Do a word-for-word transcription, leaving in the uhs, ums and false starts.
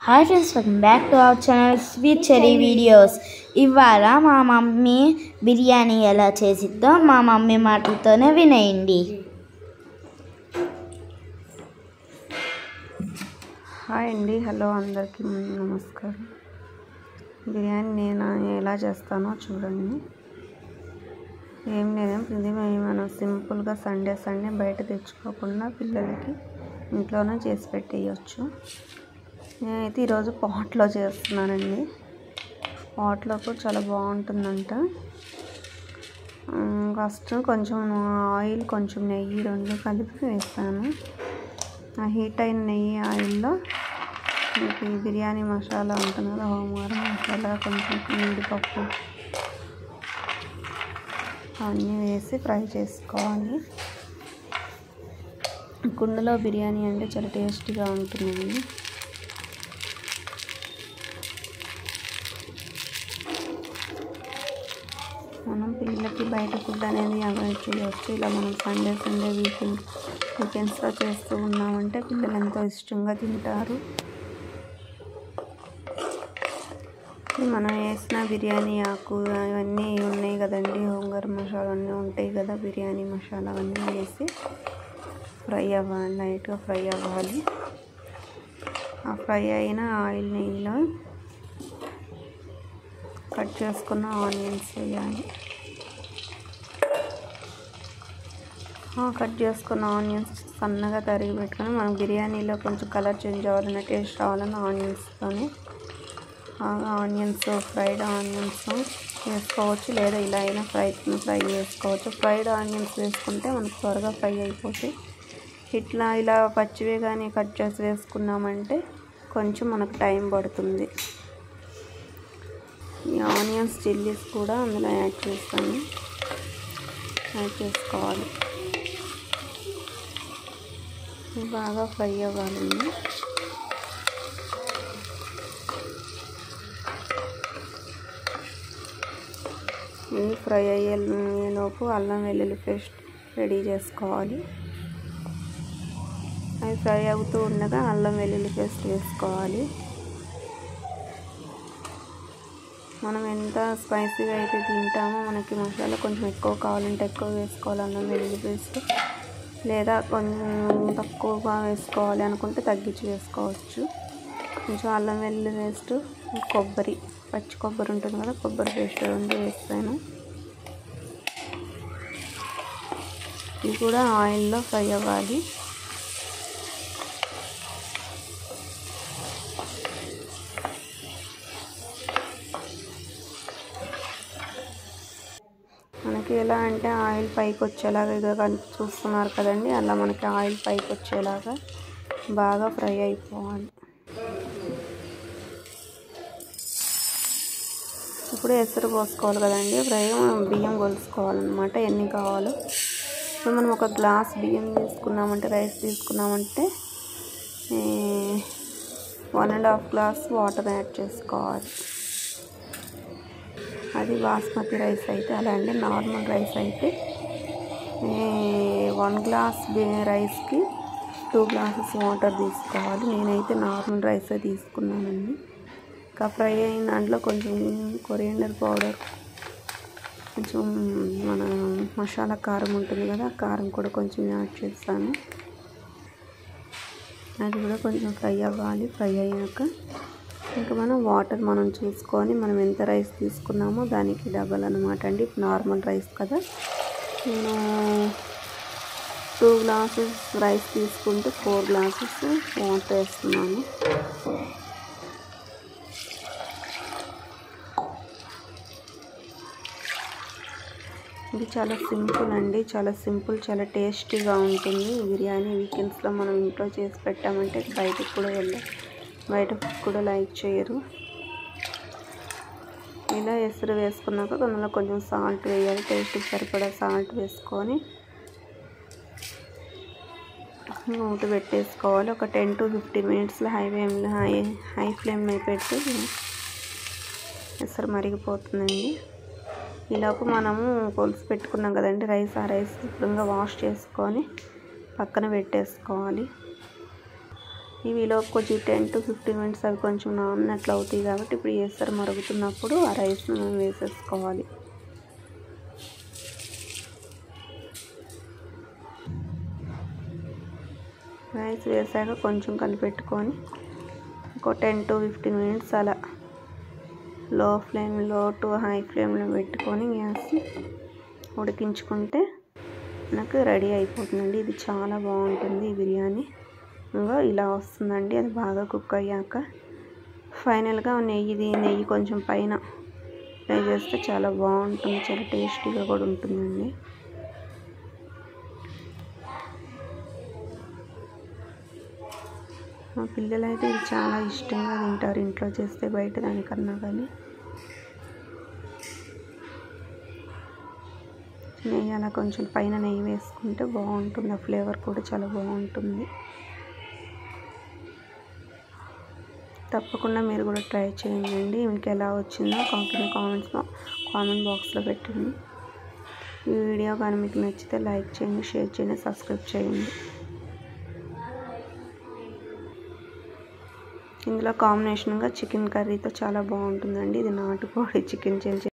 Hi friends, welcome back to our channel Sweet Cherry Videos. ఇవాళ మా mummy biryani ఎలా చేసిద్దో మా మమ్మీ మాటలతోనే వినేయండి. హాయ్ అండి, హలో అందరికీ నమస్కారం. బిర్యానీ నేను ఎలా చేస్తానో చూడండి. ఏం లేదండి, మనం సింపుల్గా సండే సండే బయట తెచ్చుకోకుండా పిల్లలకి ఇంట్లోనే చేసి పెట్టేయచ్చు. నేనైతే ఈరోజు పాట్లో చేస్తున్నానండి. పాట్లో కూడా చాలా బాగుంటుందంట. ఫస్ట్ కొంచెం ఆయిల్ కొంచెం నెయ్యి రెండు కలిపి వేస్తాను. ఆ హీట్ అయిన నెయ్యి ఆయిల్లో మనకి బిర్యానీ మసాలా ఉంటుంది కదా, హోమగరం మసాలా, కొంచెం జీడిపప్పు అవన్నీ వేసి ఫ్రై చేసుకోవాలి. కుండలో బిర్యానీ అంటే చాలా టేస్టీగా ఉంటుందండి. మనం పిల్లలకి బయట ఫుడ్ అనేది అవాయిడ్ చేయవచ్చు. ఇలా మనం సండే సండే వీకెండ్ వీకెండ్స్లో చేస్తూ ఉన్నామంటే పిల్లలు ఎంతో ఇష్టంగా తింటారు. మనం వేసిన బిర్యానీ ఆకు అవన్నీ ఉన్నాయి కదండి, హోంగరం మసాలా అన్నీ ఉంటాయి కదా, బిర్యానీ మసాలా అవన్నీ వేసి ఫ్రై అవ్వాలి, లైట్గా ఫ్రై అవ్వాలి. ఆ ఫ్రై అయిన ఆయిల్ నెయ్యిలో కట్ చేసుకున్న ఆనియన్స్ వేయాలి. కట్ చేసుకున్న ఆనియన్స్ సన్నగా తరిగి పెట్టుకొని మనం బిర్యానీలో కొంచెం కలర్ చేంజ్ అవ్వాలన్న, టేస్ట్ రావాలన్న ఆనియన్స్తోనే ఆనియన్స్ ఫ్రైడ్ ఆనియన్స్ వేసుకోవచ్చు, లేదా ఇలా అయినా ఫ్రై ఫ్రై వేసుకోవచ్చు. ఫ్రైడ్ ఆనియన్స్ వేసుకుంటే మనకు త్వరగా ఫ్రై అయిపోతాయి. ఇట్లా ఇలా పచ్చివే కానీ కట్ చేసి వేసుకున్నామంటే కొంచెం మనకు టైం పడుతుంది. ఈ ఆనియన్స్ చిల్లీస్ కూడా అందులో యాడ్ చేస్తాను, యాడ్ చేసుకోవాలి. బాగా ఫ్రై అవ్వాలండి. ఇది ఫ్రై అయ్యేలోపు అల్లం వెల్లుల్లి పేస్ట్ రెడీ చేసుకోవాలి. అవి ఫ్రై అవుతూ ఉండగా అల్లం వెల్లుల్లి పేస్ట్ వేసుకోవాలి. మనం ఎంత స్పైసీగా అయితే తింటామో మనకి మసాలా కొంచెం ఎక్కువ కావాలంటే ఎక్కువ వేసుకోవాలి అల్లం వెల్లుల్లి పేస్ట్, లేదా కొంచెం తక్కువగా వేసుకోవాలి అనుకుంటే తగ్గించి వేసుకోవచ్చు. కొంచెం అల్లం వెల్లుల్లి పేస్ట్, కొబ్బరి, పచ్చి కొబ్బరి ఉంటుంది కదా, కొబ్బరి పేస్ట్ రెండు వేస్తాను. ఇది కూడా ఆయిల్లో ఫ్రై అవ్వాలి. మనకి ఎలా అంటే ఆయిల్ పైకి వచ్చేలాగా చూస్తున్నారు కదండి, అలా మనకి ఆయిల్ పైకి వచ్చేలాగా బాగా ఫ్రై అయిపోవాలి. ఇప్పుడు ఎసరు పోసుకోవాలి కదండి, ఫ్రై బియ్యం కొలుసుకోవాలన్నమాట ఎన్ని కావాలో. ఇప్పుడు మనం ఒక గ్లాస్ బియ్యం తీసుకున్నామంటే, రైస్ తీసుకున్నామంటే one and half glass water add చేసుకోవాలి. అది బాస్మతి రైస్ అయితే అలా అండి. నార్మల్ రైస్ అయితే వన్ గ్లాస్ రైస్కి టూ గ్లాసెస్ వాటర్ తీసుకోవాలి. నేనైతే నార్మల్ రైసే తీసుకున్నానండి. ఇంకా ఫ్రై అయిన దాంట్లో కొంచెం కొరియండర్ పౌడర్, కొంచెం మన మసాలా కారం ఉంటుంది కదా, కారం కూడా కొంచెం యాడ్ చేస్తాను. అది కూడా కొంచెం ఫ్రై అవ్వాలి. ఫ్రై అయ్యాక ఇంకా మనం వాటర్ మనం చూసుకొని మనం ఎంత రైస్ తీసుకున్నామో దానికి డబల్ అనమాట అండి. నార్మల్ రైస్ కదా, నేను టూ గ్లాసెస్ రైస్ తీసుకుంటే ఫోర్ గ్లాసెస్ వాటర్ వేస్తున్నాను. ఇది చాలా సింపుల్ అండి, చాలా సింపుల్, చాలా టేస్టీగా ఉంటుంది బిర్యానీ. వీకెండ్స్లో మనం ఇంట్లో చేసి పెట్టామంటే బయటకు కూడా వెళ్ళాం, బయట కూడా లైక్ చేయరు. ఇలా ఎసరు వేసుకున్నాక అందులో కొంచెం సాల్ట్ వేయాలి, టేస్ట్కి సరిపడా సాల్ట్ వేసుకొని మూత పెట్టేసుకోవాలి. ఒక టెన్ టు ఫిఫ్టీన్ మినిట్స్లో హై ఫ్లేమ్లో హై హై ఫ్లేమ్ మీద పెట్టి ఎసరు మరిగిపోతుందండి. ఈలోపు మనము కొలిసి పెట్టుకున్నాం కదండి రైస్, ఆ రైస్ శుభ్రంగా వాష్ చేసుకొని పక్కన పెట్టేసుకోవాలి. ఇవిలో కొంచెం టెన్ టు ఫిఫ్టీన్ మినిట్స్ అవి కొంచెం నానినట్లు అవుతాయి కాబట్టి ఇప్పుడు వేస్తారు మరుగుతున్నప్పుడు ఆ రైస్ని మనం వేసేసుకోవాలి. రైస్ వేసాక కొంచెం కలిపెట్టుకొని ఇంకో టెన్ టు ఫిఫ్టీన్ మినిట్స్ అలా లో ఫ్లేమ్లో టు హై ఫ్లేమ్లో పెట్టుకొని గ్యాస్ ఉడికించుకుంటే మనకు రెడీ అయిపోతుందండి. ఇది చాలా బాగుంటుంది ఈ బిర్యానీ. ఇంకా ఇలా వస్తుందండి అది బాగా కుక్ అయ్యాక. ఫైనల్గా నెయ్యిది నెయ్యి కొంచెం పైన ఫ్రై చేస్తే చాలా బాగుంటుంది, చాలా టేస్టీగా కూడా ఉంటుందండి. మా పిల్లలు అయితే ఇది చాలా ఇష్టంగా తింటారు ఇంట్లో చేస్తే బయట దానికన్నా. కానీ నెయ్యి అలా కొంచెం పైన నెయ్యి వేసుకుంటే బాగుంటుంది, ఆ ఫ్లేవర్ కూడా చాలా బాగుంటుంది. తప్పకుండా మీరు కూడా ట్రై చేయండి. మీకు ఎలా వచ్చిందో కామెంట్ కామెంట్స్లో కామెంట్ బాక్స్లో పెట్టండి. ఈ వీడియో కానీ మీకు నచ్చితే లైక్ చేయండి, షేర్ చేయండి, సబ్స్క్రైబ్ చేయండి. ఇందులో కాంబినేషన్గా చికెన్ కర్రీతో చాలా బాగుంటుందండి. ఇది నాటుకోడి చికెన్ చేసి